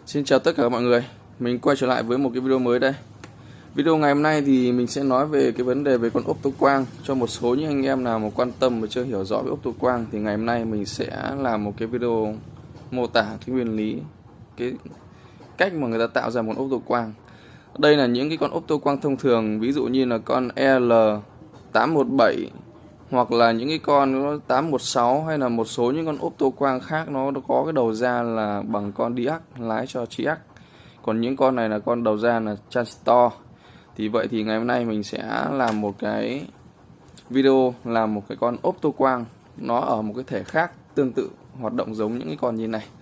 Xin chào tất cả mọi người, mình quay trở lại với một cái video mới đây. Video ngày hôm nay thì mình sẽ nói về cái vấn đề về con ốp tô quang. Cho một số những anh em nào mà quan tâm và chưa hiểu rõ về ốp tô quang thì ngày hôm nay mình sẽ làm một cái video mô tả cái nguyên lý, cái cách mà người ta tạo ra một ốp tô quang. Đây là những cái con ốp tô quang thông thường, ví dụ như là con L817 hoặc là những cái con 816 hay là một số những con ốp tô quang khác nó có cái đầu ra là bằng con diac lái cho triac. Còn những con này là con đầu ra là transistor. Thì vậy thì ngày hôm nay mình sẽ làm một cái video làm một cái con ốp tô quang nó ở một cái thể khác, tương tự hoạt động giống những cái con như này.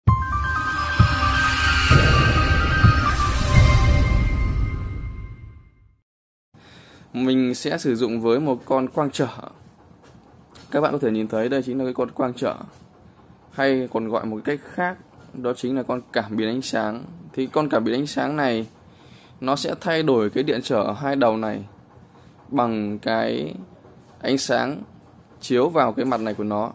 Mình sẽ sử dụng với một con quang trở. Các bạn có thể nhìn thấy đây chính là cái con quang trở, hay còn gọi một cách khác đó chính là con cảm biến ánh sáng. Thì con cảm biến ánh sáng này nó sẽ thay đổi cái điện trở ở hai đầu này bằng cái ánh sáng chiếu vào cái mặt này của nó.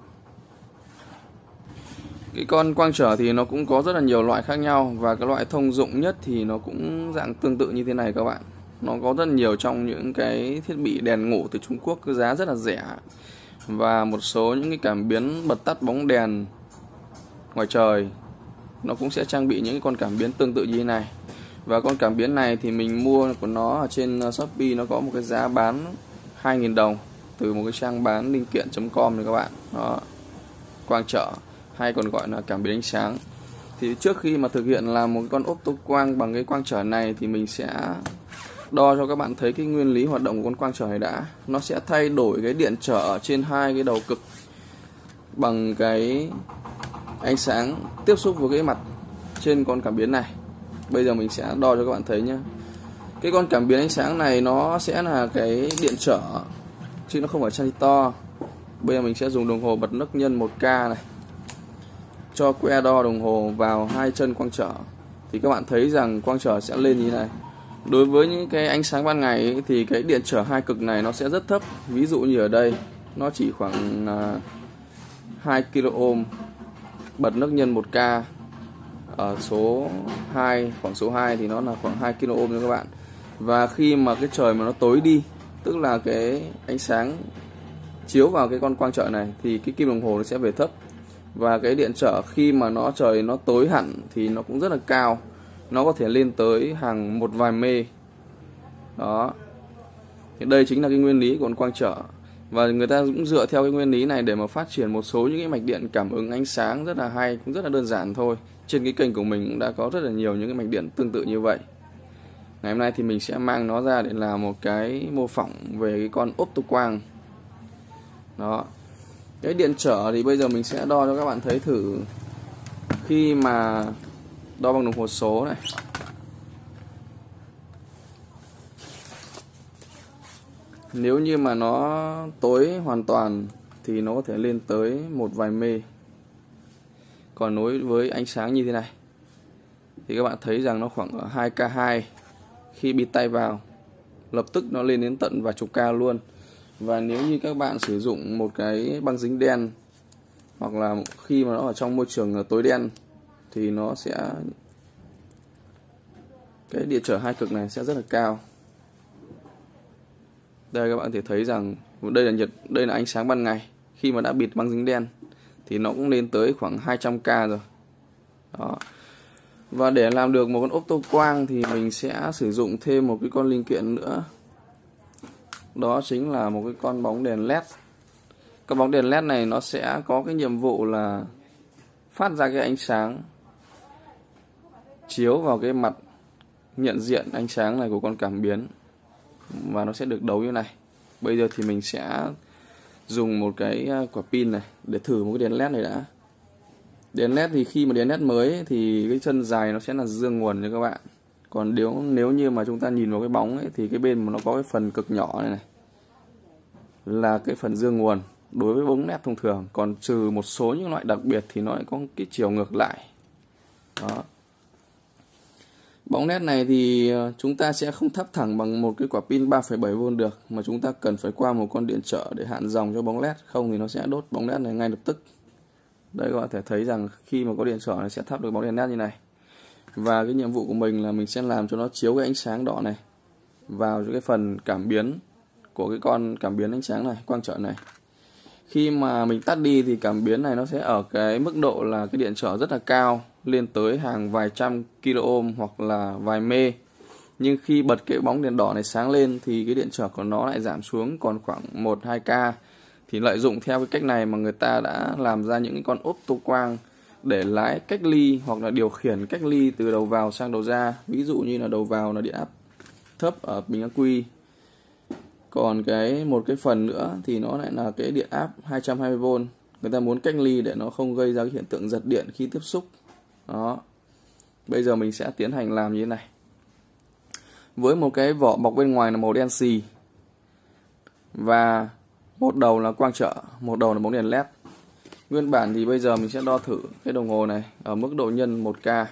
Cái con quang trở thì nó cũng có rất là nhiều loại khác nhau, và cái loại thông dụng nhất thì nó cũng dạng tương tự như thế này các bạn. Nó có rất nhiều trong những cái thiết bị đèn ngủ từ Trung Quốc, cái giá rất là rẻ, và một số những cái cảm biến bật tắt bóng đèn ngoài trời nó cũng sẽ trang bị những cái con cảm biến tương tự như thế này. Và con cảm biến này thì mình mua của nó ở trên Shopee, nó có một cái giá bán 2.000 đồng từ một cái trang bán linh kiện.com này các bạn. Đó, quang trở hay còn gọi là cảm biến ánh sáng. Thì trước khi mà thực hiện làm một con ốp tô quang bằng cái quang trở này thì mình sẽ đo cho các bạn thấy cái nguyên lý hoạt động của con quang trở này đã. Nó sẽ thay đổi cái điện trở ở trên hai cái đầu cực bằng cái ánh sáng tiếp xúc với cái mặt trên con cảm biến này. Bây giờ mình sẽ đo cho các bạn thấy nhé. Cái con cảm biến ánh sáng này nó sẽ là cái điện trở chứ nó không phải transistor. Bây giờ mình sẽ dùng đồng hồ bật nấc nhân 1K này, cho que đo đồng hồ vào hai chân quang trở thì các bạn thấy rằng quang trở sẽ lên như thế này. Đối với những cái ánh sáng ban ngày ấy, thì cái điện trở hai cực này nó sẽ rất thấp. Ví dụ như ở đây nó chỉ khoảng 2 kΩ, bật nấc nhân 1K ở số 2, khoảng số 2 thì nó là khoảng 2 kΩ nha các bạn. Và khi mà cái trời mà nó tối đi, tức là cái ánh sáng chiếu vào cái con quang trở này thì cái kim đồng hồ nó sẽ về thấp. Và cái điện trở khi mà trời nó tối hẳn thì nó cũng rất là cao, nó có thể lên tới hàng một vài mê. Đó, thì đây chính là cái nguyên lý của con quang trở. Và người ta cũng dựa theo cái nguyên lý này để mà phát triển một số những cái mạch điện cảm ứng ánh sáng rất là hay, cũng rất là đơn giản thôi. Trên cái kênh của mình cũng đã có rất là nhiều những cái mạch điện tương tự như vậy. Ngày hôm nay thì mình sẽ mang nó ra để làm một cái mô phỏng về cái con ốp tô quang. Đó, cái điện trở thì bây giờ mình sẽ đo cho các bạn thấy thử. Khi mà đo bằng đồng hồ số này, nếu như mà nó tối hoàn toàn thì nó có thể lên tới một vài mê. Còn đối với ánh sáng như thế này thì các bạn thấy rằng nó khoảng ở 2K2. Khi bịt tay vào lập tức nó lên đến tận vài chục K luôn. Và nếu như các bạn sử dụng một cái băng dính đen, hoặc là khi mà nó ở trong môi trường tối đen thì nó sẽ, cái điện trở hai cực này sẽ rất là cao. Đây các bạn có thể thấy rằng đây là ánh sáng ban ngày. Khi mà đã bịt băng dính đen thì nó cũng lên tới khoảng 200K rồi. Đó. Và để làm được một con ốp tô quang thì mình sẽ sử dụng thêm một cái con linh kiện nữa. Đó chính là một cái con bóng đèn LED. Con bóng đèn LED này nó sẽ có cái nhiệm vụ là phát ra cái ánh sáng chiếu vào cái mặt nhận diện ánh sáng này của con cảm biến, và nó sẽ được đấu như này. Bây giờ thì mình sẽ dùng một cái quả pin này để thử một cái đèn LED này đã. Đèn LED thì khi mà đèn LED mới thì cái chân dài nó sẽ là dương nguồn cho các bạn. Còn nếu như mà chúng ta nhìn vào cái bóng ấy, thì cái bên mà nó có cái phần cực nhỏ này là cái phần dương nguồn đối với bóng LED thông thường. Còn trừ một số những loại đặc biệt thì nó lại có cái chiều ngược lại. Đó. Bóng LED này thì chúng ta sẽ không thắp thẳng bằng một cái quả pin 3,7V được, mà chúng ta cần phải qua một con điện trở để hạn dòng cho bóng LED, không thì nó sẽ đốt bóng LED này ngay lập tức. Đây các bạn có thể thấy rằng khi mà có điện trở này sẽ thắp được bóng đèn LED như này. Và cái nhiệm vụ của mình là mình sẽ làm cho nó chiếu cái ánh sáng đỏ này vào cho cái phần cảm biến của cái con cảm biến ánh sáng này, quang trở này. Khi mà mình tắt đi thì cảm biến này nó sẽ ở cái mức độ là cái điện trở rất là cao, lên tới hàng vài trăm kilo ohm hoặc là vài mê. Nhưng khi bật cái bóng đèn đỏ này sáng lên thì cái điện trở của nó lại giảm xuống còn khoảng 1-2K. Thì lợi dụng theo cái cách này mà người ta đã làm ra những con ốp tô quang để lái cách ly hoặc là điều khiển cách ly từ đầu vào sang đầu ra. Ví dụ như là đầu vào là điện áp thấp ở bình ắc quy. Còn một cái phần nữa thì nó lại là cái điện áp 220V. Người ta muốn cách ly để nó không gây ra cái hiện tượng giật điện khi tiếp xúc. Đó. Bây giờ mình sẽ tiến hành làm như thế này. Với một cái vỏ bọc bên ngoài là màu đen xì. Và một đầu là quang trợ, một đầu là bóng đèn LED. Nguyên bản thì bây giờ mình sẽ đo thử cái đồng hồ này ở mức độ nhân 1K.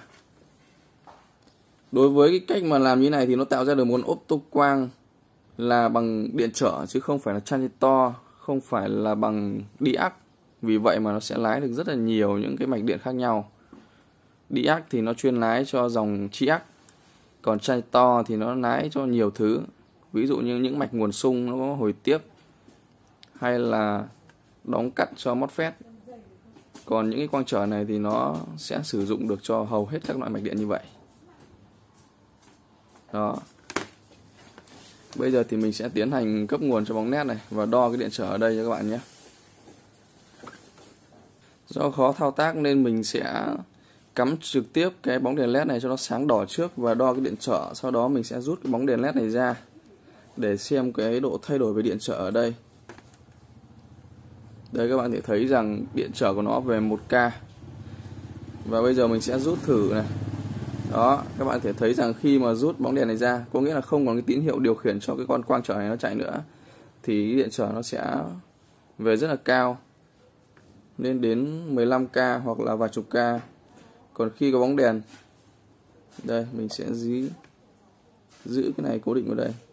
Đối với cái cách mà làm như này thì nó tạo ra được một ốp tô quang là bằng điện trở chứ không phải là transistor, không phải là bằng diac. Vì vậy mà nó sẽ lái được rất là nhiều những cái mạch điện khác nhau. Diac thì nó chuyên lái cho dòng triac, còn transistor thì nó lái cho nhiều thứ. Ví dụ như những mạch nguồn xung nó có hồi tiếp, hay là đóng cắt cho MOSFET. Còn những cái quang trở này thì nó sẽ sử dụng được cho hầu hết các loại mạch điện như vậy. Đó. Bây giờ thì mình sẽ tiến hành cấp nguồn cho bóng LED này và đo cái điện trở ở đây cho các bạn nhé. Do khó thao tác nên mình sẽ cắm trực tiếp cái bóng đèn LED này cho nó sáng đỏ trước và đo cái điện trở. Sau đó mình sẽ rút cái bóng đèn LED này ra để xem cái độ thay đổi về điện trở ở đây. Đây các bạn thể thấy rằng điện trở của nó về 1K. Và bây giờ mình sẽ rút thử này. Đó, các bạn thể thấy rằng khi mà rút bóng đèn này ra, có nghĩa là không còn cái tín hiệu điều khiển cho cái con quang trở này nó chạy nữa, thì điện trở nó sẽ về rất là cao, lên đến 15K hoặc là vài chục K. Còn khi có bóng đèn, đây mình sẽ giữ cái này cố định vào đây.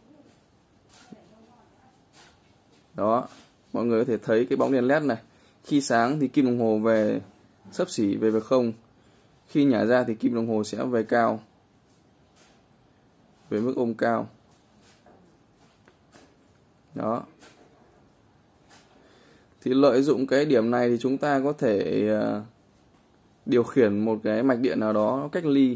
Đó, mọi người có thể thấy cái bóng đèn LED này, khi sáng thì kim đồng hồ về xấp xỉ về 0. Khi nhả ra thì kim đồng hồ sẽ về cao, về mức ohm cao. Đó. Thì lợi dụng cái điểm này thì chúng ta có thể điều khiển một cái mạch điện nào đó nó cách ly.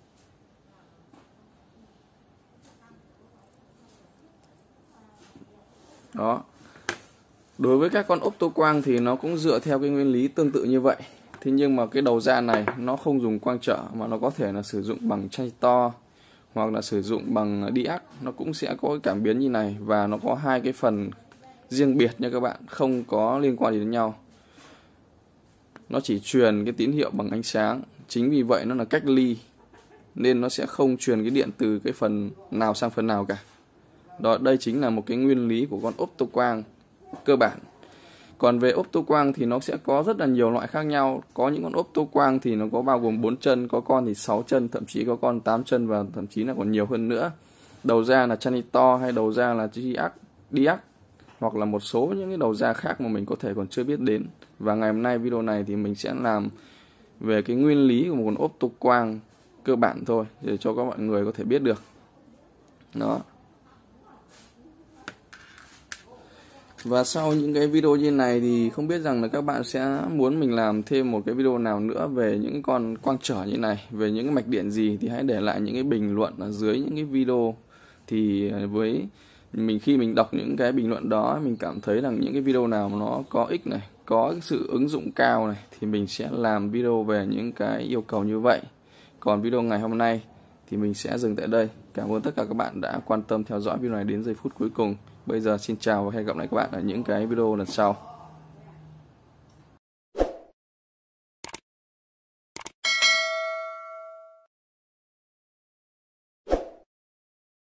Đó. Đối với các con ốp tô quang thì nó cũng dựa theo cái nguyên lý tương tự như vậy. Thế nhưng mà cái đầu ra này nó không dùng quang trở mà nó có thể là sử dụng bằng transistor hoặc là sử dụng bằng diac. Nó cũng sẽ có cái cảm biến như này và nó có hai cái phần riêng biệt nha các bạn, không có liên quan gì đến nhau. Nó chỉ truyền cái tín hiệu bằng ánh sáng. Chính vì vậy nó là cách ly nên nó sẽ không truyền cái điện từ cái phần nào sang phần nào cả. Đó, đây chính là một cái nguyên lý của con ốp tô quang cơ bản. Còn về ốp tô quang thì nó sẽ có rất là nhiều loại khác nhau. Có những con ốp tô quang thì nó có bao gồm 4 chân, có con thì 6 chân, thậm chí có con 8 chân và thậm chí là còn nhiều hơn nữa. Đầu ra là transistor hay đầu ra là diac hoặc là một số những cái đầu ra khác mà mình có thể còn chưa biết đến. Và ngày hôm nay video này thì mình sẽ làm về cái nguyên lý của một con ốp tô quang cơ bản thôi để cho các mọi người có thể biết được. Đó. Và sau những cái video như này thì không biết rằng là các bạn sẽ muốn mình làm thêm một cái video nào nữa về những con quang trở như này, về những cái mạch điện gì thì hãy để lại những cái bình luận ở dưới những cái video. Thì với mình, khi mình đọc những cái bình luận đó, mình cảm thấy rằng những cái video nào mà nó có ích này, có cái sự ứng dụng cao này thì mình sẽ làm video về những cái yêu cầu như vậy. Còn video ngày hôm nay thì mình sẽ dừng tại đây. Cảm ơn tất cả các bạn đã quan tâm theo dõi video này đến giây phút cuối cùng. Bây giờ xin chào và hẹn gặp lại các bạn ở những cái video lần sau.